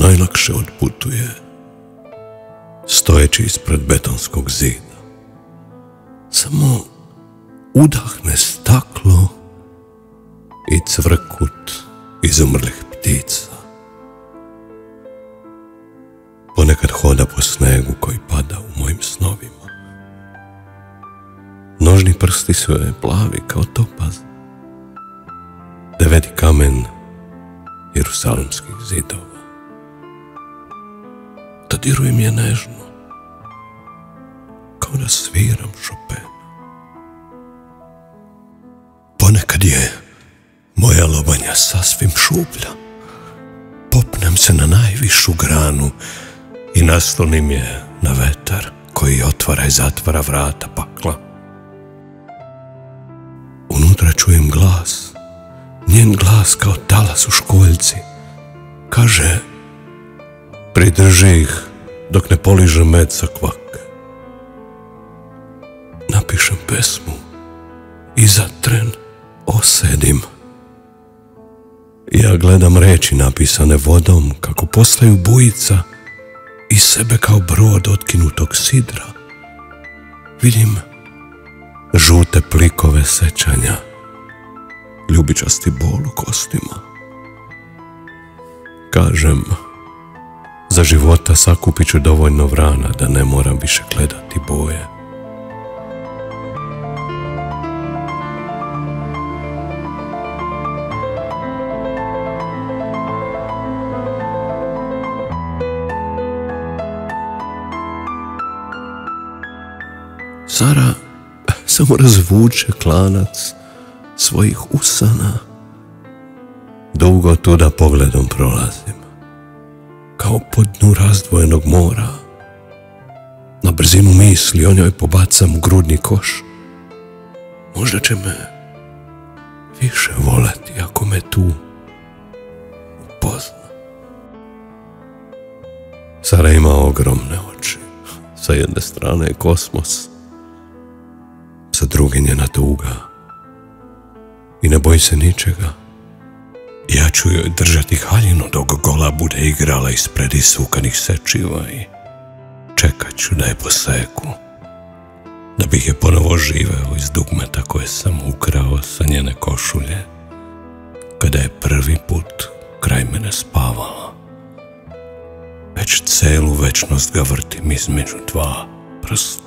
najlakše odputuje stojeći ispred betonskog zida. Samo udahne staklo i cvrkut izumrlih ptica. Ponekad hoda po snegu koji pada u mojim snovima. Nožni prsti su joj plavi kao topaz. 9. kamen jerusalimskih zidova. Dodirujem je nežno, kao da sviram Chopina. Ponekad je moja lobanja sasvim šuplja. Popnem se na najvišu granu i naslonim je na vetar koji otvara i zatvara vrata pakla. Unutra čujem glas, njen glas kao talas u školjci. Kaže, pridrži ih dok ne poliže med sa kvake. Napišem pesmu i za tren osedim. Ja gledam reči napisane vodom kako postaju bujica i sebe kao brod otkinutog sidra. Vidim žute plikove sećanja, ljubičasti bol u kostima. Kažem, za života sakupit ću dovoljno vrana da ne moram više gledati boje. Sara samo razvuče klanac svojih usana. Dugo tuda pogledom prolazim, kao po dnu razdvojenog mora. Na brzinu misli o njoj pobacam u grudni koš. Možda će me više voleti ako me tu upozna. Sara ima ogromne oči. Sa jedne strane je kosmos, sa druge njena tuga. I ne boji se ničega. Ja ću joj držati haljinu dok gola bude igrala ispred isukanih sečiva i čekat ću da je poseku, da bih je ponovo živeo iz dugmeta koje sam ukrao sa njene košulje kada je prvi put kraj mene spavala. Već celu večnost ga vrtim između dva prsta.